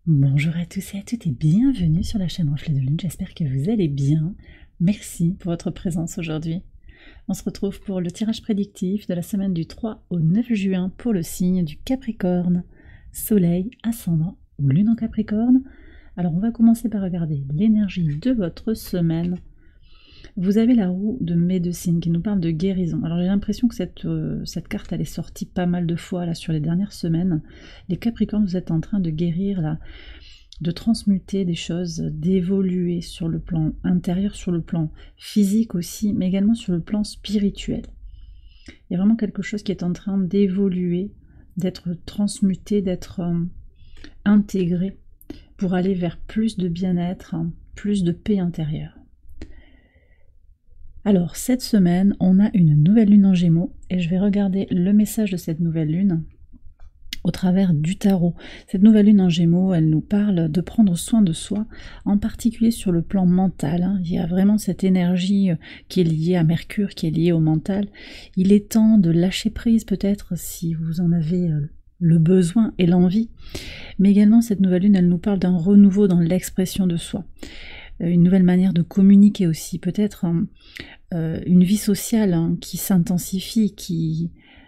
Bonjour à tous et à toutes et bienvenue sur la chaîne Reflet de Lune, j'espère que vous allez bien. Merci pour votre présence aujourd'hui. On se retrouve pour le tirage prédictif de la semaine du 3 au 9 juin pour le signe du Capricorne, Soleil, Ascendant ou Lune en Capricorne. Alors on va commencer par regarder l'énergie de votre semaine. Vous avez la roue de médecine qui nous parle de guérison. Alors j'ai l'impression que cette carte elle est sortie pas mal de fois là sur les dernières semaines. Les Capricornes, vous êtes en train de guérir là, de transmuter des choses, d'évoluer sur le plan intérieur, sur le plan physique aussi, mais également sur le plan spirituel. Il y a vraiment quelque chose qui est en train d'évoluer, d'être transmuté, d'être intégré pour aller vers plus de bien-être, plus de paix intérieure. Alors, cette semaine, on a une nouvelle lune en Gémeaux et je vais regarder le message de cette nouvelle lune au travers du tarot. Cette nouvelle lune en Gémeaux, elle nous parle de prendre soin de soi, en particulier sur le plan mental. Il y a vraiment cette énergie qui est liée à Mercure, qui est liée au mental. Il est temps de lâcher prise peut-être si vous en avez le besoin et l'envie. Mais également, cette nouvelle lune, elle nous parle d'un renouveau dans l'expression de soi. Une nouvelle manière de communiquer aussi, peut-être une vie sociale qui s'intensifie, qui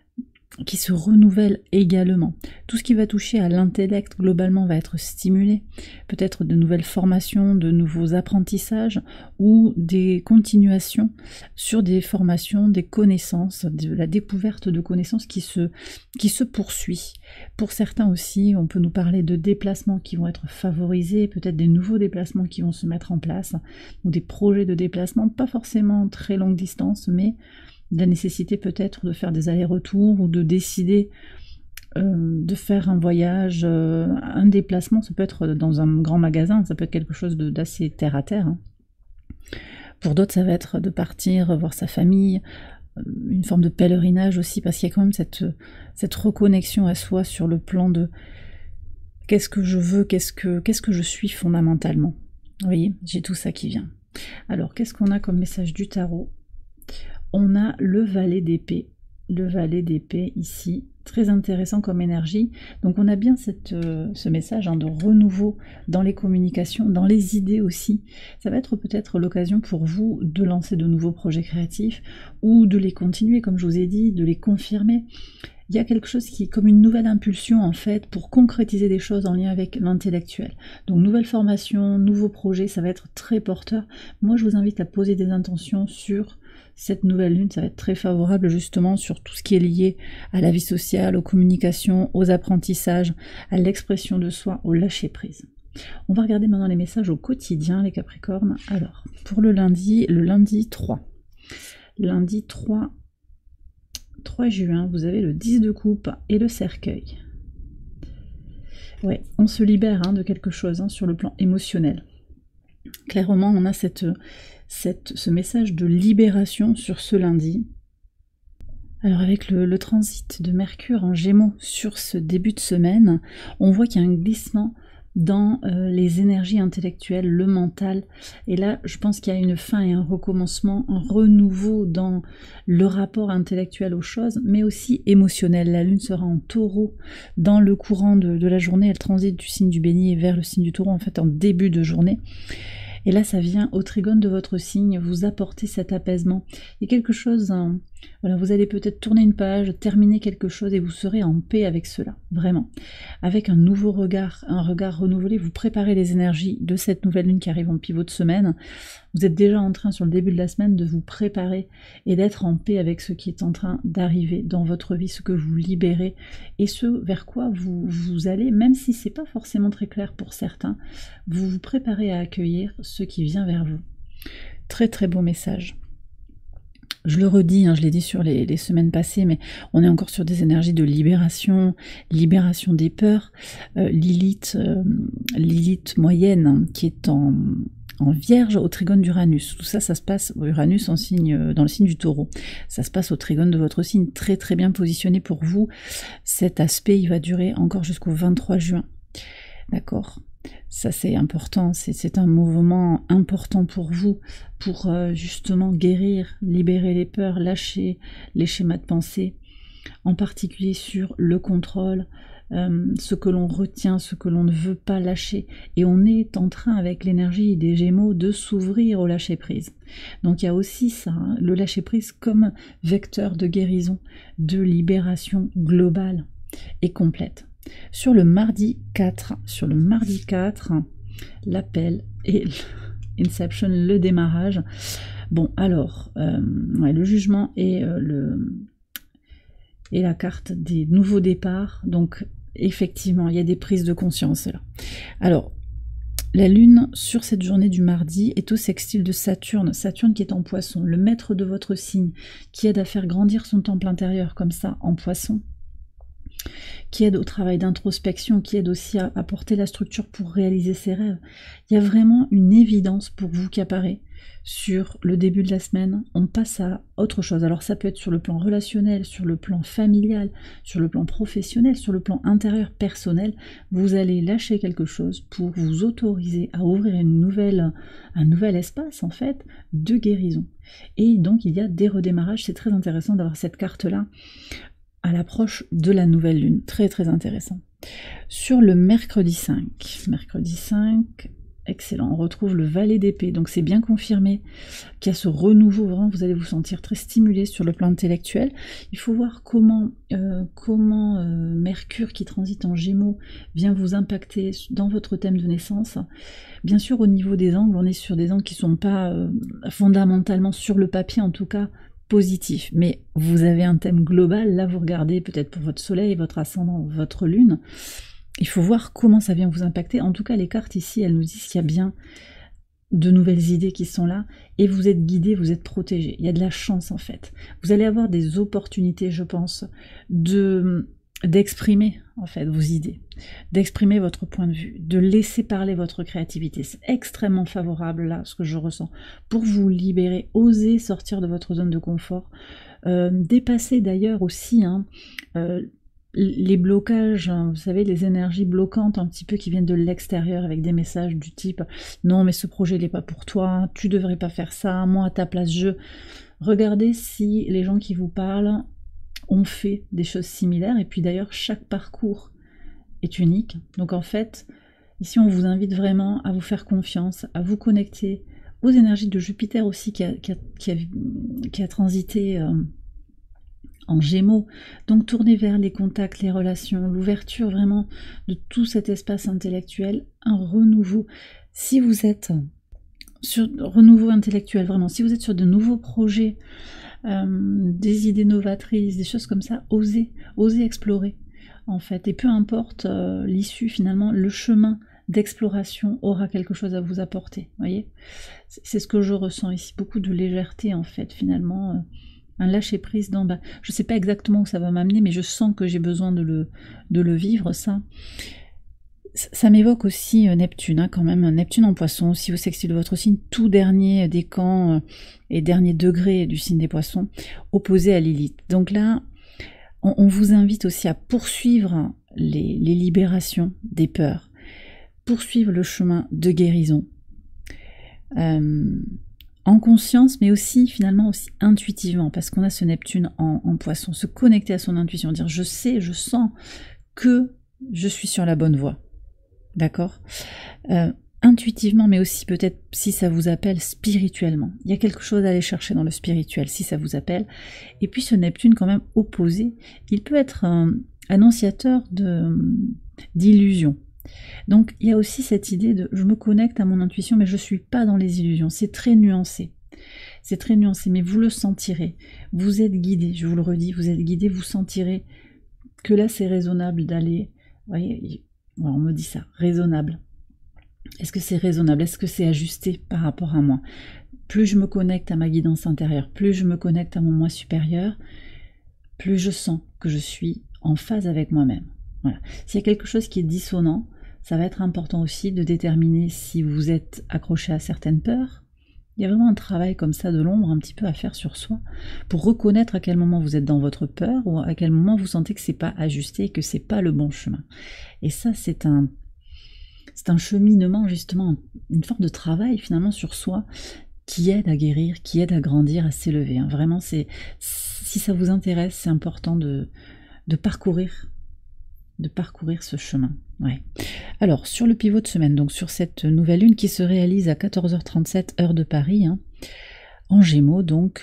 se renouvelle également. Tout ce qui va toucher à l'intellect globalement va être stimulé, peut-être de nouvelles formations, de nouveaux apprentissages ou des continuations sur des formations, des connaissances, de la découverte de connaissances qui se poursuit. Pour certains aussi, on peut nous parler de déplacements qui vont être favorisés, peut-être des nouveaux déplacements qui vont se mettre en place, ou des projets de déplacement, pas forcément très longue distance, mais la nécessité peut-être de faire des allers-retours ou de décider de faire un voyage, un déplacement. Ça peut être dans un grand magasin, ça peut être quelque chose d'assez terre-à-terre. Pour d'autres, ça va être de partir voir sa famille, une forme de pèlerinage aussi, parce qu'il y a quand même cette reconnexion à soi sur le plan de qu'est-ce que je veux, qu'est-ce que je suis fondamentalement. Vous voyez, j'ai tout ça qui vient. Alors, qu'est-ce qu'on a comme message du tarot ? On a le valet d'épée. Le valet d'épée ici, très intéressant comme énergie. Donc on a bien ce message de renouveau dans les communications, dans les idées aussi. Ça va être peut-être l'occasion pour vous de lancer de nouveaux projets créatifs ou de les continuer, comme je vous ai dit, de les confirmer. Il y a quelque chose qui est comme une nouvelle impulsion en fait pour concrétiser des choses en lien avec l'intellectuel. Donc nouvelle formation, nouveaux projets, ça va être très porteur. Moi je vous invite à poser des intentions sur cette nouvelle lune, ça va être très favorable justement sur tout ce qui est lié à la vie sociale, aux communications, aux apprentissages, à l'expression de soi, au lâcher prise. On va regarder maintenant les messages au quotidien, les Capricornes. Alors, pour le lundi 3. Lundi 3 juin, vous avez le 10 de coupe et le cercueil. Ouais, on se libère de quelque chose sur le plan émotionnel. Clairement, on a ce message de libération sur ce lundi. Alors avec le transit de Mercure en Gémeaux sur ce début de semaine, on voit qu'il y a un glissement dans les énergies intellectuelles, le mental. Et là, je pense qu'il y a une fin et un recommencement, un renouveau dans le rapport intellectuel aux choses, mais aussi émotionnel. La Lune sera en Taureau dans le courant de la journée. Elle transite du signe du Bélier vers le signe du Taureau, en fait, en début de journée. Et là, ça vient au trigone de votre signe, vous apporter cet apaisement. Il y a quelque chose, voilà, vous allez peut-être tourner une page, terminer quelque chose et vous serez en paix avec cela, vraiment. Avec un nouveau regard, un regard renouvelé, vous préparez les énergies de cette nouvelle lune qui arrive en pivot de semaine. Vous êtes déjà en train, sur le début de la semaine, de vous préparer et d'être en paix avec ce qui est en train d'arriver dans votre vie, ce que vous libérez et ce vers quoi vous allez, même si c'est pas forcément très clair pour certains, vous vous préparez à accueillir ce qui vient vers vous. Très très beau message. Je le redis, je l'ai dit sur les semaines passées, mais on est encore sur des énergies de libération, libération des peurs. Lilith moyenne qui est en Vierge au trigone d'Uranus. Tout ça, ça se passe Uranus dans le signe du Taureau. Ça se passe au trigone de votre signe, très très bien positionné pour vous. Cet aspect, il va durer encore jusqu'au 23 juin. D'accord ? Ça c'est important, c'est un mouvement important pour vous, pour justement guérir, libérer les peurs, lâcher les schémas de pensée, en particulier sur le contrôle, ce que l'on retient, ce que l'on ne veut pas lâcher. Et on est en train, avec l'énergie des Gémeaux, de s'ouvrir au lâcher-prise. Donc il y a aussi ça, hein, le lâcher-prise comme vecteur de guérison, de libération globale et complète. Sur le mardi 4, l'appel et Inception, le démarrage. Bon, alors, ouais, le jugement et la carte des nouveaux départs. Donc, effectivement, il y a des prises de conscience là. Alors, la Lune, sur cette journée du mardi, est au sextile de Saturne. Saturne qui est en Poisson, le maître de votre signe, qui aide à faire grandir son temple intérieur comme ça, en Poisson, qui aide au travail d'introspection, qui aide aussi à porter la structure pour réaliser ses rêves. Il y a vraiment une évidence pour vous qui apparaît sur le début de la semaine. On passe à autre chose. Alors ça peut être sur le plan relationnel, sur le plan familial, sur le plan professionnel, sur le plan intérieur personnel. Vous allez lâcher quelque chose pour vous autoriser à ouvrir un nouvel espace en fait de guérison. Et donc il y a des redémarrages. C'est très intéressant d'avoir cette carte-là à l'approche de la nouvelle lune. Très très intéressant. Sur le mercredi 5, excellent, on retrouve le valet d'épée, donc c'est bien confirmé qu'il y a ce renouveau, vraiment vous allez vous sentir très stimulé sur le plan intellectuel. Il faut voir comment Mercure qui transite en Gémeaux vient vous impacter dans votre thème de naissance. Bien sûr au niveau des angles, on est sur des angles qui ne sont pas fondamentalement sur le papier en tout cas, positif, mais vous avez un thème global, là vous regardez peut-être pour votre soleil, votre ascendant, votre lune, il faut voir comment ça vient vous impacter. En tout cas les cartes ici, elles nous disent qu'il y a bien de nouvelles idées qui sont là, et vous êtes guidé, vous êtes protégé, il y a de la chance en fait. Vous allez avoir des opportunités, je pense, d'exprimer en fait vos idées, d'exprimer votre point de vue, de laisser parler votre créativité. C'est extrêmement favorable là, ce que je ressens, pour vous libérer, oser sortir de votre zone de confort, dépasser d'ailleurs aussi les blocages, hein, vous savez, les énergies bloquantes un petit peu qui viennent de l'extérieur avec des messages du type « Non mais ce projet il n'est pas pour toi, tu devrais pas faire ça, moi à ta place je... » Regardez si les gens qui vous parlent ont fait des choses similaires, et puis d'ailleurs chaque parcours est unique. Donc en fait, ici on vous invite vraiment à vous faire confiance, à vous connecter aux énergies de Jupiter aussi qui a transité en Gémeaux. Donc tournez vers les contacts, les relations, l'ouverture vraiment de tout cet espace intellectuel, un renouveau. Si vous êtes sur renouveau intellectuel, vraiment, si vous êtes sur de nouveaux projets, des idées novatrices, des choses comme ça, osez explorer en fait, et peu importe l'issue finalement, le chemin d'exploration aura quelque chose à vous apporter, voyez, c'est ce que je ressens ici, beaucoup de légèreté en fait finalement, un lâcher prise d'en bas. Je sais pas exactement où ça va m'amener, mais je sens que j'ai besoin de le vivre ça. Ça m'évoque aussi Neptune, hein, quand même, Neptune en Poisson, aussi au sextile de votre signe, tout dernier décan et dernier degré du signe des Poissons, opposé à Lilith. Donc là, on vous invite aussi à poursuivre les libérations des peurs, poursuivre le chemin de guérison, en conscience, mais aussi finalement aussi intuitivement, parce qu'on a ce Neptune en Poisson, se connecter à son intuition, dire je sais, je sens que je suis sur la bonne voie. D'accord, intuitivement, mais aussi peut-être si ça vous appelle spirituellement. Il y a quelque chose à aller chercher dans le spirituel si ça vous appelle. Et puis ce Neptune quand même opposé, il peut être un annonciateur d'illusions. Donc il y a aussi cette idée de je me connecte à mon intuition, mais je ne suis pas dans les illusions. C'est très nuancé. C'est très nuancé, mais vous le sentirez. Vous êtes guidé, je vous le redis, vous êtes guidé, vous sentirez que là c'est raisonnable d'aller. Voyez, on me dit ça, raisonnable. Est-ce que c'est raisonnable? Est-ce que c'est ajusté par rapport à moi? Plus je me connecte à ma guidance intérieure, plus je me connecte à mon moi supérieur, plus je sens que je suis en phase avec moi-même. Voilà. S'il y a quelque chose qui est dissonant, ça va être important aussi de déterminer si vous êtes accroché à certaines peurs. Il y a vraiment un travail comme ça de l'ombre un petit peu à faire sur soi pour reconnaître à quel moment vous êtes dans votre peur ou à quel moment vous sentez que c'est pas ajusté et que c'est pas le bon chemin. Et ça, c'est un cheminement justement, une forme de travail finalement sur soi qui aide à guérir, qui aide à grandir, à s'élever. Hein. Vraiment, si ça vous intéresse, c'est important de parcourir de parcourir ce chemin. Ouais. Alors, sur le pivot de semaine, donc sur cette nouvelle lune qui se réalise à 14h37 heure de Paris, hein, en Gémeaux, donc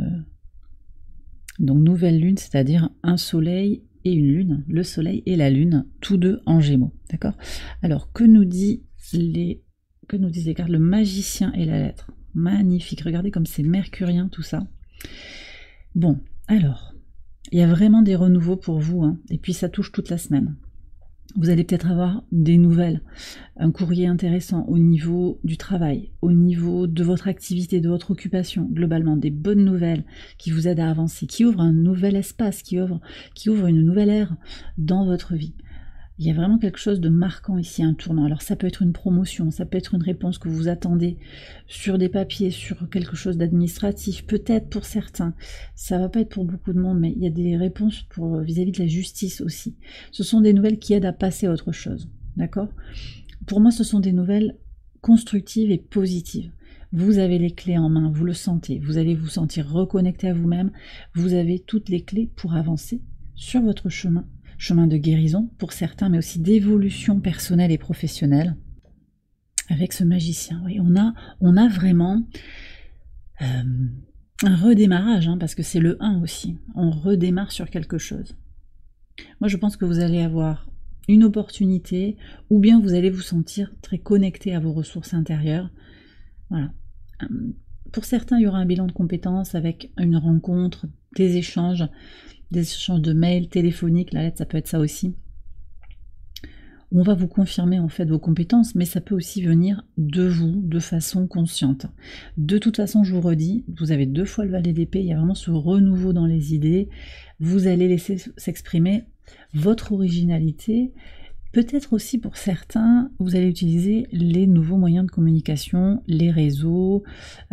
nouvelle lune, c'est-à-dire un soleil et une lune, le soleil et la lune, tous deux en Gémeaux, d'accord? Alors, que nous disent les cartes? Le magicien et la lettre. Magnifique, regardez comme c'est mercurien tout ça. Bon, alors, il y a vraiment des renouveaux pour vous, hein, et puis ça touche toute la semaine. Vous allez peut-être avoir des nouvelles, un courrier intéressant au niveau du travail, au niveau de votre activité, de votre occupation, globalement des bonnes nouvelles qui vous aident à avancer, qui ouvrent un nouvel espace, qui ouvrent une nouvelle ère dans votre vie. Il y a vraiment quelque chose de marquant ici, un tournant. Alors ça peut être une promotion, ça peut être une réponse que vous attendez sur des papiers, sur quelque chose d'administratif, peut-être pour certains. Ça va pas être pour beaucoup de monde, mais il y a des réponses vis-à-vis de la justice aussi. Ce sont des nouvelles qui aident à passer à autre chose, d'accord? Pour moi, ce sont des nouvelles constructives et positives. Vous avez les clés en main, vous le sentez, vous allez vous sentir reconnecté à vous-même, vous avez toutes les clés pour avancer sur votre chemin de guérison pour certains, mais aussi d'évolution personnelle et professionnelle avec ce magicien. Oui, on a vraiment un redémarrage, hein, parce que c'est le 1 aussi. On redémarre sur quelque chose. Moi, je pense que vous allez avoir une opportunité, ou bien vous allez vous sentir très connecté à vos ressources intérieures. Voilà. Pour certains, il y aura un bilan de compétences avec une rencontre, des échanges de mails, téléphoniques, la lettre, ça peut être ça aussi. On va vous confirmer en fait vos compétences, mais ça peut aussi venir de vous, de façon consciente. De toute façon, je vous redis, vous avez 2 fois le valet d'épée, il y a vraiment ce renouveau dans les idées, vous allez laisser s'exprimer votre originalité. Peut-être aussi pour certains, vous allez utiliser les nouveaux moyens de communication, les réseaux,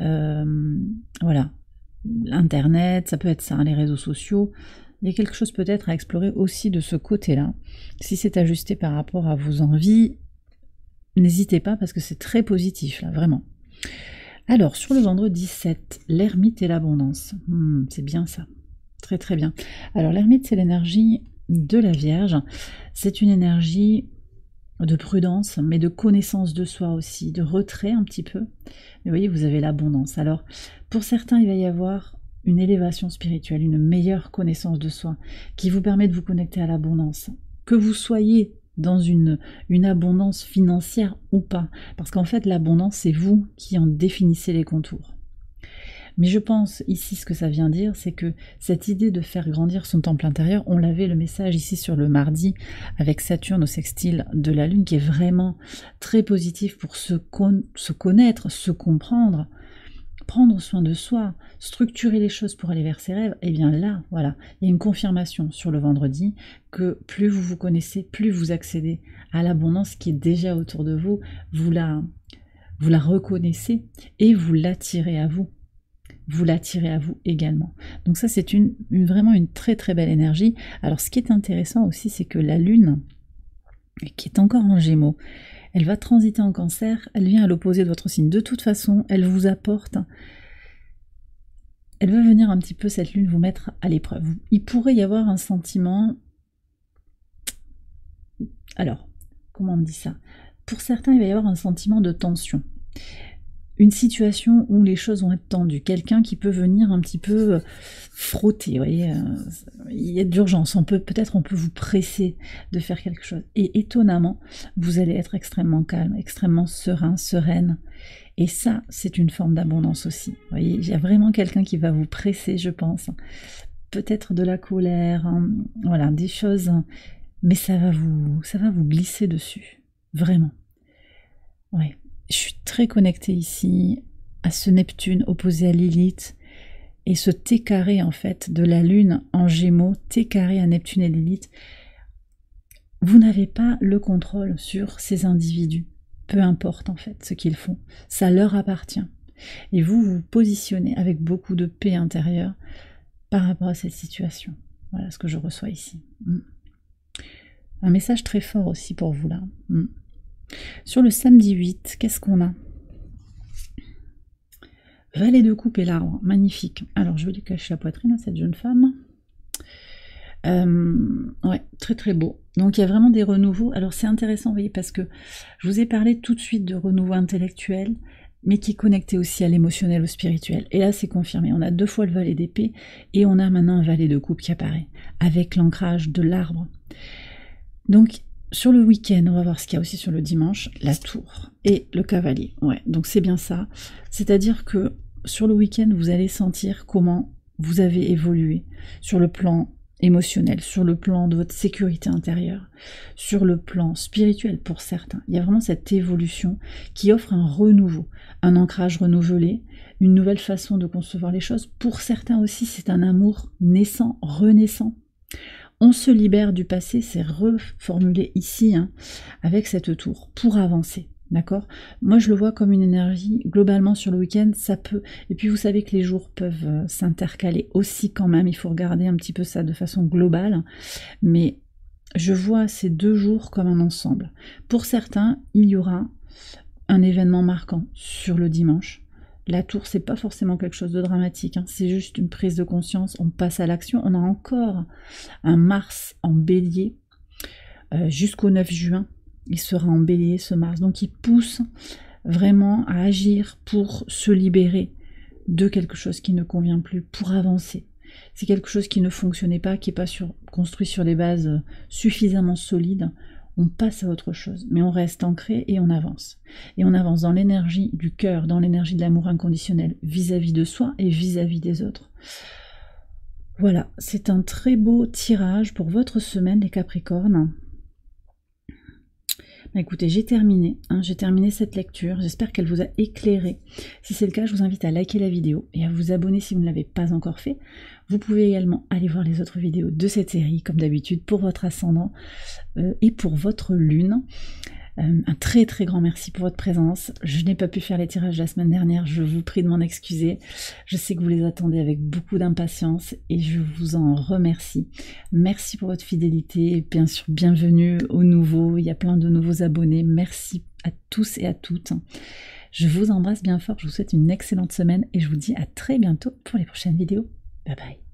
voilà, Internet, ça peut être ça, hein, les réseaux sociaux. Il y a quelque chose peut-être à explorer aussi de ce côté-là. Si c'est ajusté par rapport à vos envies, n'hésitez pas parce que c'est très positif, là, vraiment. Alors, sur le vendredi 7, l'ermite et l'abondance. C'est bien ça. Très très bien. Alors, l'ermite, c'est l'énergie de la Vierge. C'est une énergie de prudence, mais de connaissance de soi aussi, de retrait un petit peu. Mais vous voyez, vous avez l'abondance. Alors, pour certains, il va y avoir une élévation spirituelle, une meilleure connaissance de soi, qui vous permet de vous connecter à l'abondance. Que vous soyez dans une abondance financière ou pas, parce qu'en fait, l'abondance, c'est vous qui en définissez les contours. Mais je pense ici, ce que ça vient dire, c'est que cette idée de faire grandir son temple intérieur, on l'avait le message ici sur le mardi, avec Saturne au sextile de la Lune, qui est vraiment très positif pour se connaître, se comprendre, prendre soin de soi, structurer les choses pour aller vers ses rêves. Et bien là, voilà, il y a une confirmation sur le vendredi que plus vous vous connaissez, plus vous accédez à l'abondance qui est déjà autour de vous, vous la reconnaissez et vous l'attirez à vous. Vous l'attirez à vous également. Donc ça, c'est vraiment une très très belle énergie. Alors ce qui est intéressant aussi, c'est que la Lune, qui est encore en Gémeaux, elle va transiter en Cancer, elle vient à l'opposé de votre signe. De toute façon, elle vous apporte, elle va venir un petit peu, cette Lune, vous mettre à l'épreuve. Il pourrait y avoir un sentiment... Alors, comment on me dit ça? Pour certains, il va y avoir un sentiment de tension. Une situation où les choses vont être tendues, quelqu'un qui peut venir un petit peu frotter, vous voyez, il y a d'urgence, peut-être on peut vous presser de faire quelque chose. Et étonnamment, vous allez être extrêmement calme, extrêmement serein, sereine. Et ça, c'est une forme d'abondance aussi. Vous voyez, il y a vraiment quelqu'un qui va vous presser, je pense. Peut-être de la colère, hein, voilà, des choses, mais ça va vous glisser dessus, vraiment. Ouais. Je suis très connectée ici à ce Neptune opposé à Lilith et ce T carré en fait de la Lune en Gémeaux, T carré à Neptune et Lilith. Vous n'avez pas le contrôle sur ces individus, peu importe en fait ce qu'ils font, ça leur appartient. Et vous vous positionnez avec beaucoup de paix intérieure par rapport à cette situation. Voilà ce que je reçois ici. Un message très fort aussi pour vous là. Sur le samedi 8, qu'est-ce qu'on a? Valet de coupe et l'arbre, magnifique. Alors je vais lui cacher la poitrine à cette jeune femme. Ouais, très très beau. Donc il y a vraiment des renouveaux. Alors c'est intéressant, vous voyez, parce que je vous ai parlé tout de suite de renouveau intellectuel, mais qui est connecté aussi à l'émotionnel, au spirituel. Et là c'est confirmé. On a 2 fois le valet d'épée et on a maintenant un valet de coupe qui apparaît, avec l'ancrage de l'arbre. Donc sur le week-end, on va voir ce qu'il y a aussi sur le dimanche, la tour et le cavalier. Ouais, donc c'est bien ça. C'est-à-dire que sur le week-end, vous allez sentir comment vous avez évolué sur le plan émotionnel, sur le plan de votre sécurité intérieure, sur le plan spirituel pour certains. Il y a vraiment cette évolution qui offre un renouveau, un ancrage renouvelé, une nouvelle façon de concevoir les choses. Pour certains aussi, c'est un amour naissant, renaissant. On se libère du passé, c'est reformulé ici, hein, avec cette tour, pour avancer. D'accord? Moi, je le vois comme une énergie, globalement, sur le week-end, ça peut... Et puis, vous savez que les jours peuvent s'intercaler aussi quand même, il faut regarder un petit peu ça de façon globale. Mais je vois ces 2 jours comme un ensemble. Pour certains, il y aura un événement marquant sur le dimanche. La tour, c'est pas forcément quelque chose de dramatique, hein, c'est juste une prise de conscience, on passe à l'action. On a encore un Mars en bélier jusqu'au 9 juin. Il sera en bélier ce Mars, donc il pousse vraiment à agir pour se libérer de quelque chose qui ne convient plus, pour avancer. C'est quelque chose qui ne fonctionnait pas, qui n'est pas construit sur des bases suffisamment solides. On passe à autre chose, mais on reste ancré et on avance. Et on avance dans l'énergie du cœur, dans l'énergie de l'amour inconditionnel vis-à-vis de soi et vis-à-vis des autres. Voilà, c'est un très beau tirage pour votre semaine, les Capricornes. Écoutez, j'ai terminé cette lecture, j'espère qu'elle vous a éclairé. Si c'est le cas, je vous invite à liker la vidéo et à vous abonner si vous ne l'avez pas encore fait. Vous pouvez également aller voir les autres vidéos de cette série, comme d'habitude, pour votre ascendant et pour votre lune. Un très très grand merci pour votre présence. Je n'ai pas pu faire les tirages la semaine dernière, je vous prie de m'en excuser. Je sais que vous les attendez avec beaucoup d'impatience et je vous en remercie. Merci pour votre fidélité et bien sûr bienvenue aux nouveaux, il y a plein de nouveaux abonnés. Merci à tous et à toutes. Je vous embrasse bien fort, je vous souhaite une excellente semaine et je vous dis à très bientôt pour les prochaines vidéos. Bye bye.